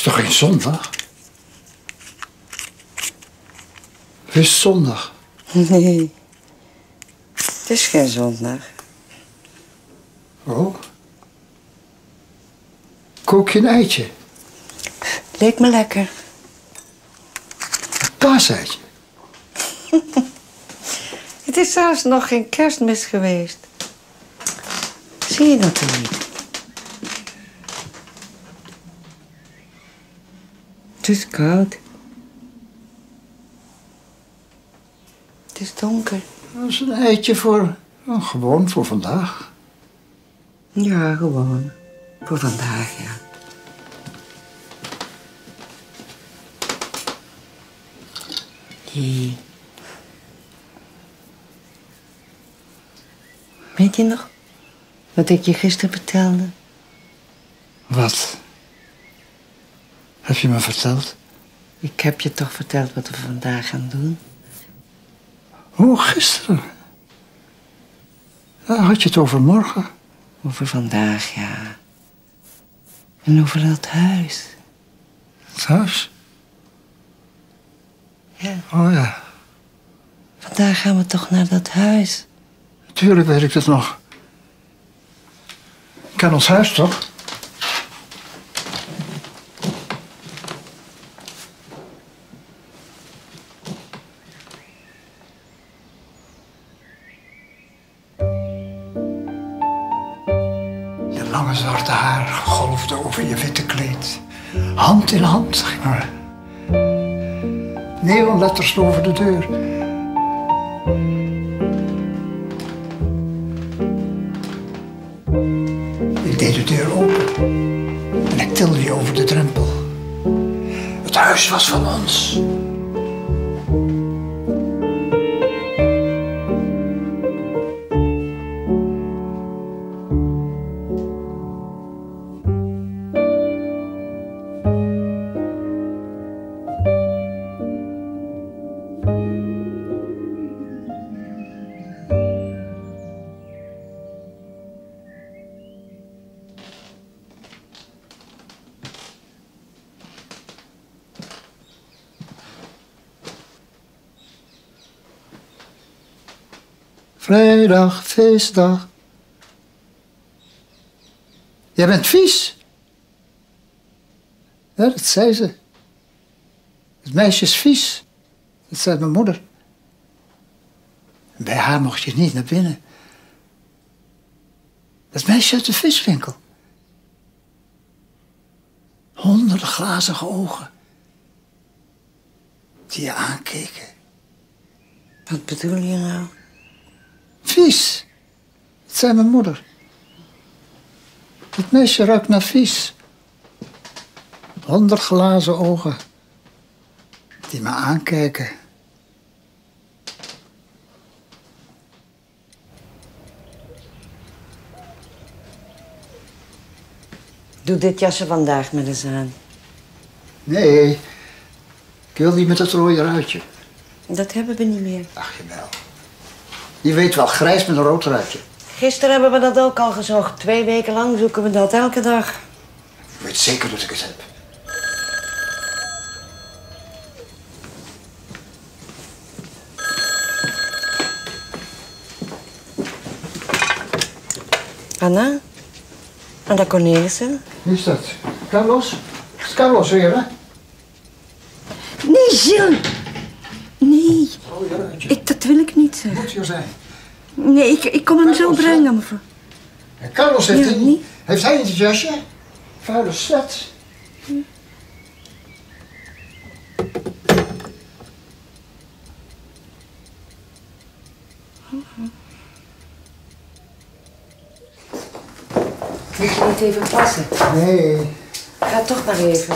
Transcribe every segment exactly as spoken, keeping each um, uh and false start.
is toch geen zondag? Het is zondag. Nee, het is geen zondag. Oh? Kook je een eitje? Leek me lekker. Een paaseitje? Het is zelfs nog geen Kerstmis geweest. Zie je dat dan niet? Het is koud. Het is donker. Dat is een eitje voor... Oh, gewoon voor vandaag. Ja, gewoon. Voor vandaag, ja. Hier. Weet je nog wat ik je gisteren vertelde? Wat? Heb je me verteld? Ik heb je toch verteld wat we vandaag gaan doen? Oh, gisteren. Ja, had je het over morgen? Over vandaag, ja. En over dat huis. Het huis? Ja. Oh ja. Vandaag gaan we toch naar dat huis? Natuurlijk weet ik het nog. Ik ken ons huis toch? Je lange zwarte haar golfde over je witte kleed. Hand in hand gingen we. Neonletters over de deur. Ik deed de deur open en ik tilde je over de drempel. Het huis was van ons. Vrijdag, feestdag. Jij bent vies. Ja, dat zei ze. Het meisje is vies. Dat zei mijn moeder. En bij haar mocht je niet naar binnen. Dat meisje uit de viswinkel. Honderden glazige ogen. Die je aankeken. Wat bedoel je nou? Vies. Dat zei mijn moeder. Het meisje ruikt naar vies. Honderd glazen ogen. Die me aankijken. Doe dit jasje vandaag met eens aan. Nee, ik wil niet met het rode ruitje. Dat hebben we niet meer. Ach, jawel. Je weet wel, grijs met een rood ruitje. Gisteren hebben we dat ook al gezocht. Twee weken lang zoeken we dat elke dag. Ik weet zeker dat ik het heb. Anna? Anna Cornelissen? Wie is dat? Carlos? Het is Carlos weer, hè? Nee, Gilles! Nee. Oh, ja, ruitje. Ik, dat wil ik niet zeggen. Moet hier zijn. Nee, ik, ik kom hem Carlos, zo brengen, mevrouw. En Carlos heeft, Ja, een, niet? heeft hij in het jasje? Vuile slet. Hm. Moet je niet even passen? Nee. Ga toch maar even.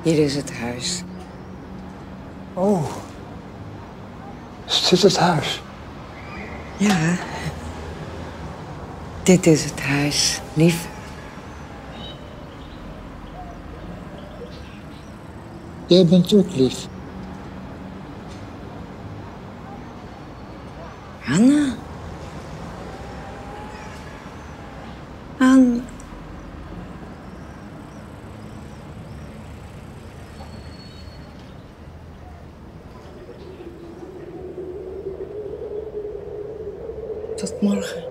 Hier is het huis. Oh. Is dit het huis? Ja. Dit is het huis, lief. Jij bent ook lief. Anna. Anna. Tot morgen.